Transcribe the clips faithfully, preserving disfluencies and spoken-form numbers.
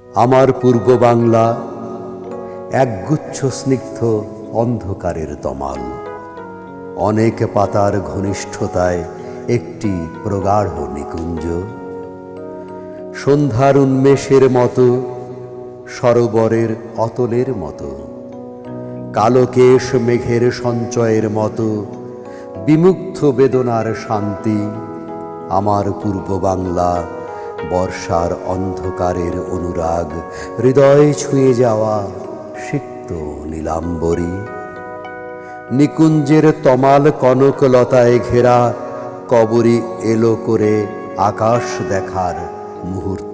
আমার পূর্ব বাংলা একগুচ্ছ স্নিগ্ধ অন্ধকারের তমাল, অনেক পাতার ঘনিষ্ঠতায় একটি প্রগাঢ় নিকুঞ্জ। সন্ধ্যার উন্মেষের মতো, সরোবরের অতলের মতো, কালকেশ মেঘের সঞ্চয়ের মতো বিমুগ্ধ বেদনার শান্তি। আমার পূর্ব বাংলা বর্ষার অন্ধকারের অনুরাগ, হৃদয় ছুঁয়ে যাওয়া সিক্ত নীলাম্বরী। নিকুঞ্জের তমাল কনকলতায় ঘেরা কবরী এলো করে আকাশ দেখার মুহূর্ত।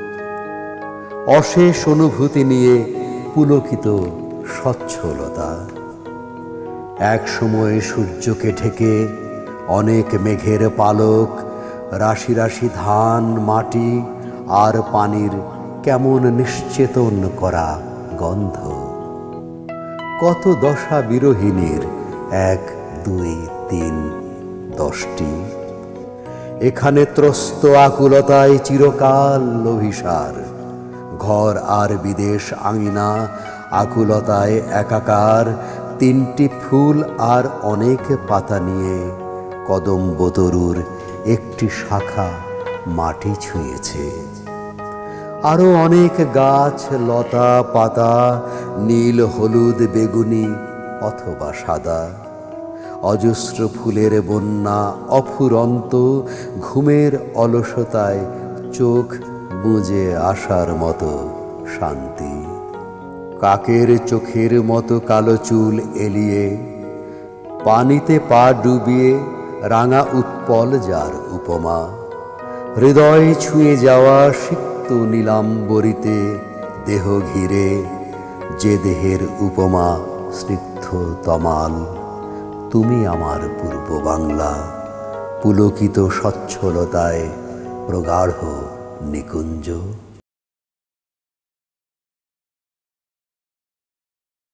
অশেষ অনুভূতি নিয়ে পুলকিত স্বচ্ছলতা। এক সময় সূর্যকে ঢেকে অনেক মেঘের পালক, রাশি রাশি ধান, মাটি আর পানির কেমন নিশ্চেতন করা গন্ধ। কত দশা বিরোহিনীর এক দুই তিন দশটি, এখানে ত্রস্ত আকুলতায় চিরকাল অভিসার। ঘর আর বিদেশ আঙিনা আকুলতায় একাকার। তিনটি ফুল আর অনেক পাতা নিয়ে কদম্ব তরুর একটি শাখা মাটি ছুঁয়েছে। আরো অনেক গাছ, লতা পাতা, নীল হলুদ বেগুনি অথবা সাদা। অজস্র ফুলের বন্যা অফুরন্ত, ঘুমের অলসতায় চোখ বুজে আসার মতো শান্তি। কাকের চোখের মতো কালো চুল এলিয়ে, পানিতে পা ডুবিয়ে রাঙা উৎপল যার উপমা। হৃদয় ছুঁয়ে যাওয়া সিক্ত নীলাম্বরীতে দেহ ঘিরে, যে দেহের উপমা স্নিগ্ধ তমাল। তুমি আমার পূর্ব বাংলা, পুলকিত স্বচ্ছলতায় প্রগাঢ় নিকুঞ্জ।